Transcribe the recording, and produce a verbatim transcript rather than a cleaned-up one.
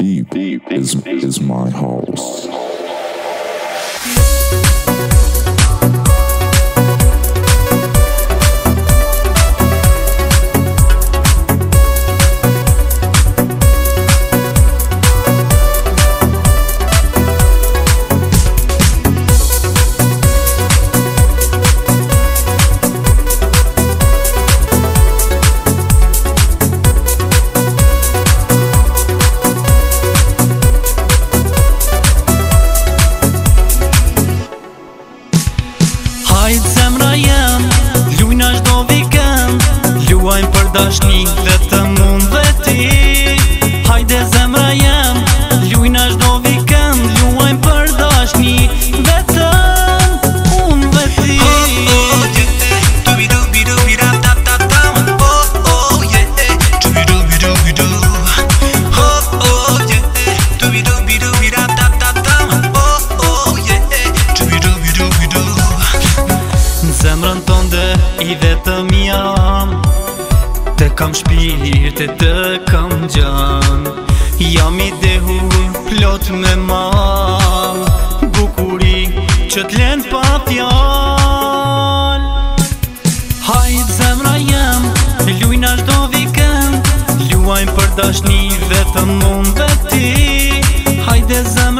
deep, deep is, is my house. Hajt zemra jem, lujna çdo vikend, luajm për dashni vetëm unë dhe ti. Hajde zemra jem, lujna çdo vikend, luajm për dashni vetëm unë dhe ti. Oh oh yeah, dubi dubi dubi da da da da. Oh oh yeah, dubi dubi dubi du. Oh oh yeah, dubi dubi dubi da da da da. Oh oh yeah, dubi dubi dubi du. Zemrën tënde i vetëm jam, te kam shpirt e te kam gjan. Jam i dehur plot me mal, bukuri që t'len pa fjal. Hajt zemra jem, lujna çdo vikend, luajm për dashni vetëm unë dhe ti. Hajde zemra